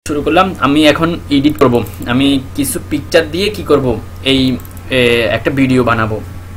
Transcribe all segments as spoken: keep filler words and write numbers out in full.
শুরু করলাম। আমি এখন এডিট করব। আমি কিছু পিকচার দিয়ে কি করব, এই একটা ভিডিও বানাবো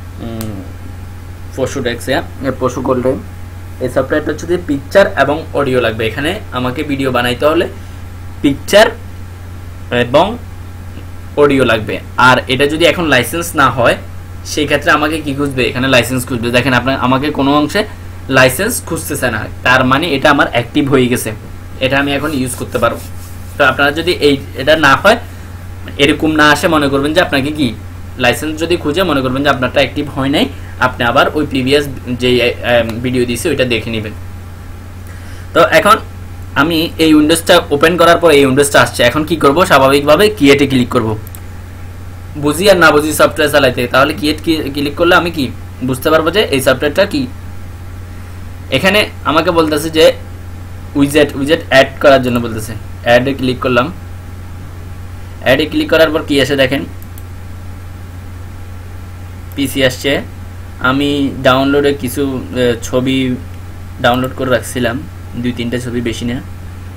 photodex এ পশু করলে এই সফটওয়্যারটা হচ্ছে যে পিকচার এবং অডিও লাগবে। এখানে আমাকে ভিডিও বানাইতে হলে পিকচার এবং অডিও লাগবে। আর এটা যদি এখন লাইসেন্স না হয় সেই ক্ষেত্রে আমাকে কি খুঁজবে, এখানে লাইসেন্স খুঁজবে। দেখেন আপনার আমাকে কোনো অংশে লাইসেন্স খুঁজতেছে না, তার মানে এটা আমার অ্যাক্টিভ হয়ে গেছে, এটা আমি এখন ইউজ করতে পারবো। তো আপনারা যদি এই এটা না হয়, এরকম না আসে, মনে করবেন যে আপনাকে কি লাইসেন্স যদি খুঁজে মনে করবেন যে আপনারটা অ্যাক্টিভ হয় নাই, আপনি আবার ওই প্রিভিয়াস যে ভিডিও দিয়েছি ওইটা দেখে নেবেন। তো এখন আমি এই উইন্ডোজটা ওপেন করার পর এই উইন্ডোজটা আসছে। এখন কি করব, স্বাভাবিকভাবে ক্রিয়েটে ক্লিক করব। বুঝি আর না বুঝি সফটওয়্যার চালাইতে, তাহলে ক্রিয়েট ক্লিক করলে আমি কি বুঝতে পারবো যে এই সফটওয়্যারটা কি। এখানে আমাকে বলতেছে যে উইজেট উইজেট অ্যাড করার জন্য বলতেছে, অ্যাডে ক্লিক করলাম। অ্যাডে ক্লিক করার পর কি আসে দেখেন, পিসি আসছে। আমি ডাউনলোডে কিছু ছবি ডাউনলোড করে রাখছিলাম, দুই তিনটা ছবি, বেশি না।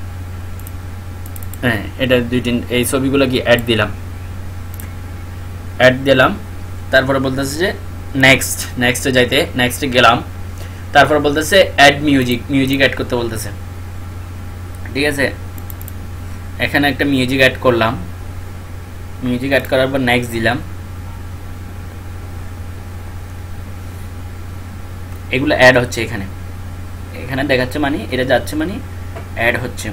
হ্যাঁ, এটা দুই তিন এই ছবিগুলো কি অ্যাড দিলাম, অ্যাড দিলাম। তারপরে বলতেছে যে নেক্সট, নেক্সটে যাইতে নেক্সটে গেলাম। তারপরে বলতেছে অ্যাড মিউজিক, মিউজিক অ্যাড করতে বলতেছে। ঠিক আছে, এখানে একটা মিউজিক অ্যাড করলাম। মিউজিক অ্যাড করার পর নেক্সট দিলাম। এগুলো অ্যাড হচ্ছে, এখানে এখানে দেখাচ্ছে মানে এটা যাচ্ছে, মানে অ্যাড হচ্ছে।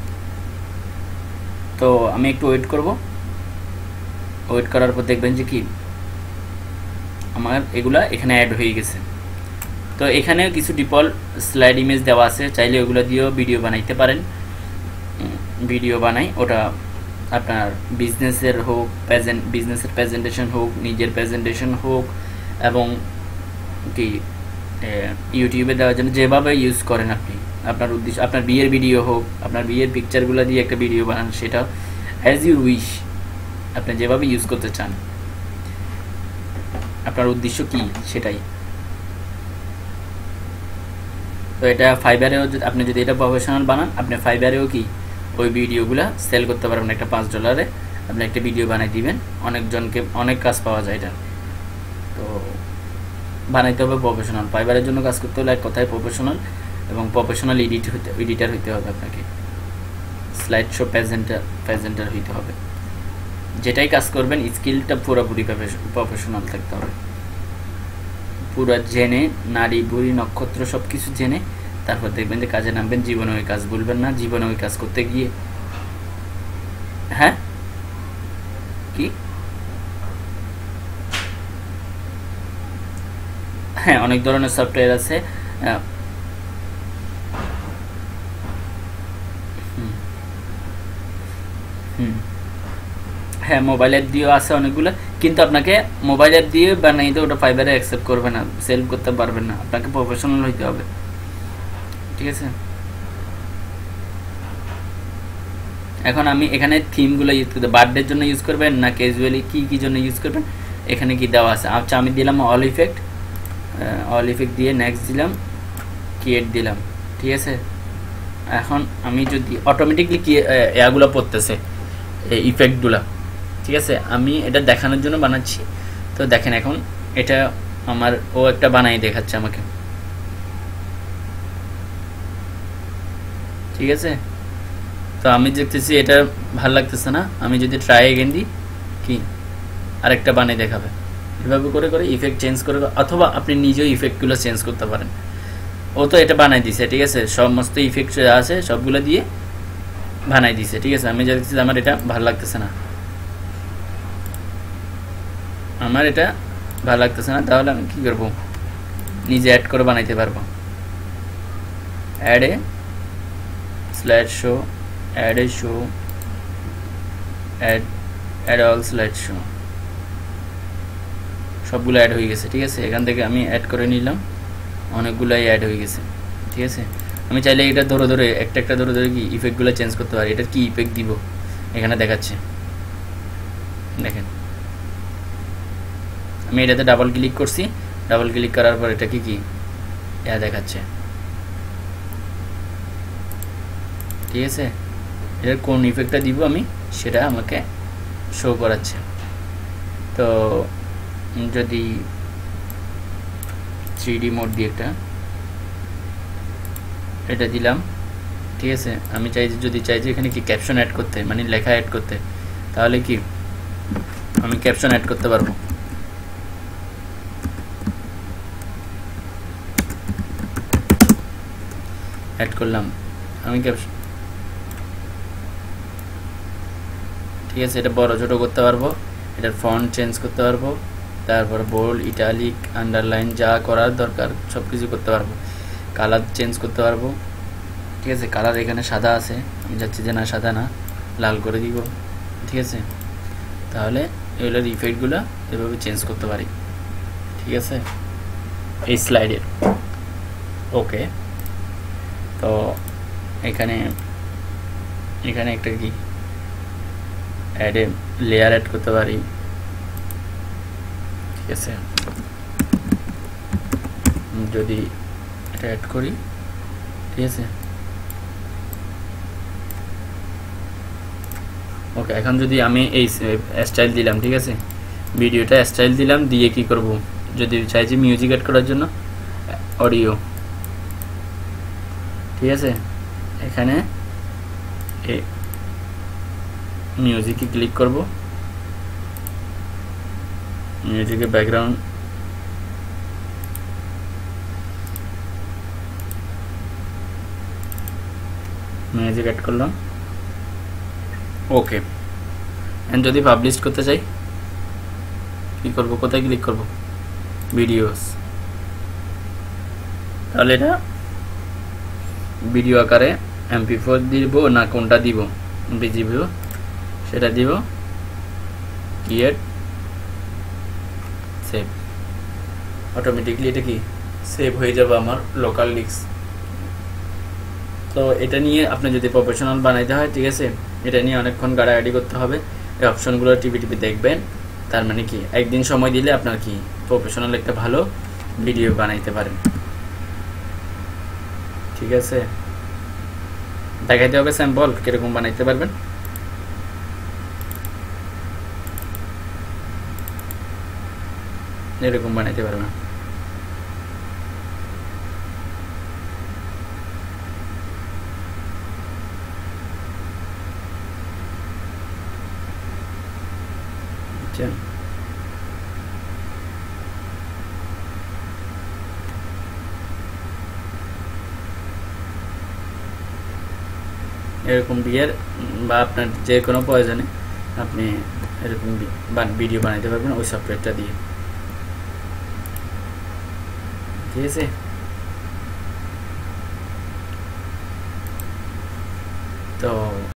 তো আমি একটু ওয়েট করব। ওয়েট করার পর দেখবেন যে কি আমার এগুলা এখানে অ্যাড হয়ে গেছে। তো এখানে কিছু ডিফল্ট স্লাইড ইমেজ দেওয়া আছে, চাইলে ওগুলো দিয়েও ভিডিও বানাইতে পারেন। ভিডিও বানাই, ওটা আপনার বিজনেসের হোক, প্রেজেন্ট বিজনেসের প্রেজেন্টেশন হোক, নিজের প্রেজেন্টেশন হোক, এবং কি ইউটিউবে দেওয়ার জন্য যেভাবে ইউজ করেন আপনি, আপনার উদ্দেশ্য, আপনার বিয়ের ভিডিও হোক, আপনার বিয়ের পিকচারগুলো দিয়ে একটা ভিডিও বানান, সেটা অ্যাজ ইউ উইশ, আপনি যেভাবে ইউজ করতে চান, আপনার উদ্দেশ্য কি সেটাই। তো এটা ফাইবারেও আপনি যদি এটা প্রফেশনাল বানান, আপনি ফাইবারেও কি ওই ভিডিওগুলো সেল করতে পারবেন। একটা পাঁচ ডলারে আপনি একটা ভিডিও বানাই দিবেন, অনেকজনকে অনেক কাজ পাওয়া যায় এটা। তো বানাইতে হবে প্রফেশনাল, ফাইবারের জন্য কাজ করতে হলে এক কথায় প্রফেশনাল, এবং প্রফেশনাল এডিট হতে এডিটার হইতে হবে আপনাকে, স্লাইড শো প্রেজেন্টার প্রেজেন্টার হইতে হবে। যেটাই কাজ করবেন স্কিলটা পুরোপুরি প্রফেশনাল থাকতে হবে, পুরো জেনে, নারী বুড়ি নক্ষত্র সব কিছু জেনে তারপর দেখবেন যে কাজে নামবেন। জীবনে ওই কাজ বলবেন না, জীবনে ওই কাজ করতে গিয়ে। হ্যাঁ কি হ্যাঁ, অনেক ধরনের সফটওয়্যার আছে। হুম হ্যাঁ, মোবাইল অ্যাপ দিয়েও আছে অনেকগুলো, কিন্তু আপনাকে মোবাইল অ্যাপ দিয়ে বানাইতে ওটা ফাইবারে অ্যাকসেপ্ট করবে না, সেল করতে পারবেন না, আপনাকে প্রফেশনাল হইতে হবে। ঠিক আছে, এখন আমি এখানে থিমগুলো ইউজ করতে, বার্থডের জন্য ইউজ করবেন না ক্যাজুয়ালি কি কি জন্য ইউজ করবেন, এখানে কি দেওয়া আছে। আচ্ছা, আমি দিলাম অল ইফেক্ট, অল ইফেক্ট দিয়ে নেক্সট দিলাম, ক্রিয়েট দিলাম। ঠিক আছে, এখন আমি যদি অটোমেটিকলি কি এগুলো পড়তেছে এই ইফেক্টগুলো। ঠিক আছে, আমি এটা দেখানোর জন্য বানাচ্ছি। তো দেখেন এখন এটা আমার ও একটা বানাই দেখাচ্ছে আমাকে। ঠিক আছে, তো আমি দেখতেছি এটা ভালো লাগতেছে না, আমি যদি ট্রাই এগেন দিই, কি আরেকটা বানিয়ে দেখাবে। এভাবে করে করে ইফেক্ট চেঞ্জ করে, অথবা আপনি নিজেও ইফেক্টগুলো চেঞ্জ করতে পারেন। ও তো এটা বানাই দিছে, ঠিক আছে, সমস্ত ইফেক্ট আছে সবগুলো দিয়ে বানাই দিছে। ঠিক আছে, আমি দেখতেছি আমার এটা ভালো লাগতেছে না, আমার এটা ভালো লাগতেছে না, তাহলে আমি কি করব, নিজে অ্যাড করে বানাইতে পারবো। অ্যাডে স্লাইড শো, অ্যাডে show, add add all slide show, সবগুলো অ্যাড হয়ে গেছে। ঠিক আছে, এখান থেকে আমি অ্যাড করে নিলাম, অনেকগুলাই অ্যাড হয়ে গেছে। ঠিক আছে, আমি চাইলে এটা ধরে ধরে একটা একটা ধরে ধরে কি ইফেক্টগুলো চেঞ্জ করতে পারি। এটার কি ইফেক্ট দিব এখানে দেখাচ্ছে, দেখেন আমি এটাতে ডাবল ক্লিক করছি, ডাবল ক্লিক করার পর এটা কি কি এটা দেখাচ্ছে। ঠিক আছে, এর কোন ইফেক্টটা দিব আমি সেটা আমাকে শো করাচ্ছে। তো যদি থ্রি ডি মোড দিয়ে একটা এটা দিলাম, ঠিক আছে। আমি চাই যদি চাই যে এখানে কি ক্যাপশন অ্যাড করতে, মানে লেখা অ্যাড করতে, তাহলে কি আমি ক্যাপশন অ্যাড করতে পারবো। অ্যাড করলাম আমি ক্যাপশন, ঠিক আছে। এটা বড় ছোট করতে পারবো, এটার ফন্ট চেঞ্জ করতে পারবো, তারপর বোল্ড, ইটালিক, আন্ডারলাইন যা করার দরকার সব কিছু করতে পারবো। কালার চেঞ্জ করতে পারবো, ঠিক আছে। কালার এখানে সাদা আছে, আমি যাচ্ছি যে না সাদা না, লাল করে দিব, ঠিক আছে। তাহলে এগুলোর ইফেক্টগুলো এভাবে চেঞ্জ করতে পারি, ঠিক আছে, এই স্লাইডের। ওকে, তো এখানে এখানে একটা কি অ্যাডে লেয়ার অ্যাড করতে পারি, ঠিক আছে। যদি এটা অ্যাড করি, ঠিক আছে। ওকে, এখন যদি আমি এই স্টাইল দিলাম, ঠিক আছে, ভিডিওটা স্টাইল দিলাম, দিয়ে কি করব, যদি চাইছি মিউজিক অ্যাড করার জন্য অডিও, ঠিক আছে। এখানে এই মিউজিকে ক্লিক করব, মিউজিকের ব্যাকগ্রাউন্ড মিউজিক অ্যাড করলাম। ওকে, এন্ড যদি পাবলিশ করতে চাই কি করব, কোথায় ক্লিক করব, ভিডিওস। তাহলে এটা ভিডিও আকারে এমপি ফোর দিব না কোনটা দিব, ভিজিবল সেটা দিব, ক্রিয়েট, সেভ। অটোমেটিকলি এটা কি সেভ হয়ে যাবে আমার লোকাল ডিস্ক। তো এটা নিয়ে আপনি যদি প্রফেশনাল বানাইতে হয়, ঠিক আছে, এটা নিয়ে অনেকক্ষণ গাড়াগাড়ি করতে হবে, এই অপশনগুলো টিপি টিপি দেখবেন। তার মানে কি একদিন সময় দিলে আপনার কি প্রফেশনাল একটা ভালো ভিডিও বানাইতে পারেন, ঠিক আছে। দেখাইতে হবে স্যাম্পল কিরকম বানাইতে পারবেন। এরকম বানাইতে পারবেন, এরকম বিয়ের বা আপনার যে কোনো প্রয়োজনে আপনি এরকম ভিডিও বানাইতে পারবেন ওই সফটওয়্যারটা দিয়ে, ঠিক আছে। তো